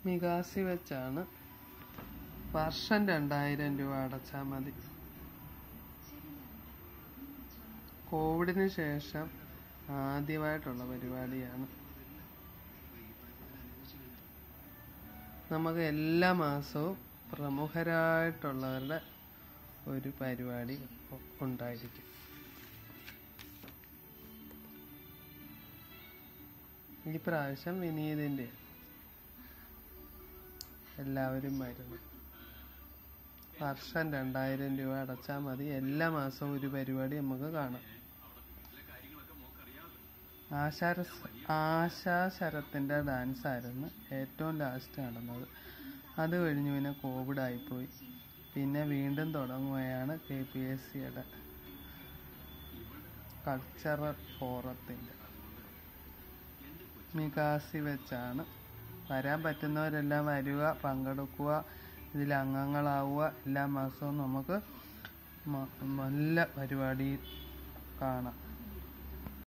മികാസി വെച്ചാണ്. വർഷം 2000 രൂപ അടച്ചാൽ മതി. കോവിഡിന് ശേഷം ആദ്യമായിട്ടുള്ള പരിപാടിയാണ്. നമുക്ക് എല്ലാ മാസവും പ്രമുഖരായിട്ടുള്ളവരുടെ ഒരു പരിപാടി ഉണ്ടായിരിക്കും. ഈ പ്രാവശ്യം വിനീതിൻ്റെ എല്ലാവരും വരുന്നു. വർഷം 2000 രൂപ അടച്ചാൽ മതി. എല്ലാ മാസവും ഒരു പരിപാടി നമുക്ക് കാണാം. ആശാ ശരത്തിൻ്റെ ഡാൻസ് ആയിരുന്നു ഏറ്റവും ലാസ്റ്റ് നടന്നത്. അത് കഴിഞ്ഞ് പിന്നെ കോവിഡായിപ്പോയി. പിന്നെ വീണ്ടും തുടങ്ങുകയാണ് KPSCയുടെ കൾച്ചറൽ ഫോറത്തിൻ്റെ. മികാസി വെച്ചാണ്. വരാൻ പറ്റുന്നവരെല്ലാം വരിക, പങ്കെടുക്കുക, ഇതിൽ അംഗങ്ങളാവുക. എല്ലാ മാസവും നമുക്ക് നല്ല പരിപാടി കാണാം.